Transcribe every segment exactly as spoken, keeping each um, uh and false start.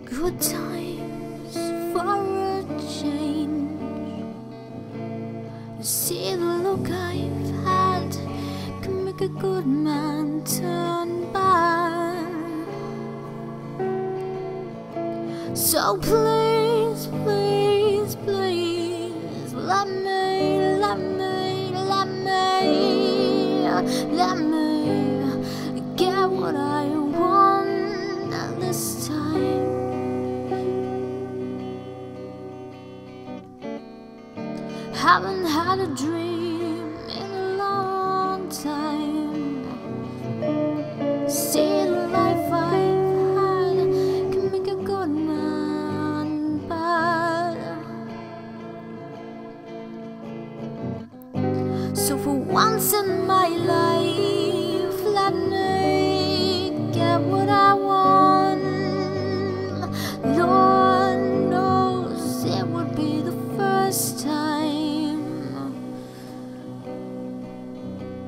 Good times for a change. You see, the look I've had can make a good man turn bad. So please, please, please, let me, let me, let me, let me get what I want this time. Haven't had a dream in a long time. See, the life I've had can make a good man bad. So for once in my life, let me get what I want. Lord knows it would be the first time.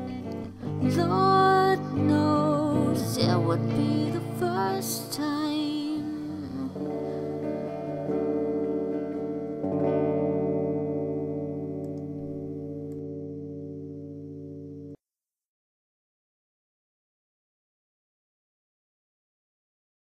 Lord knows it would be the first time.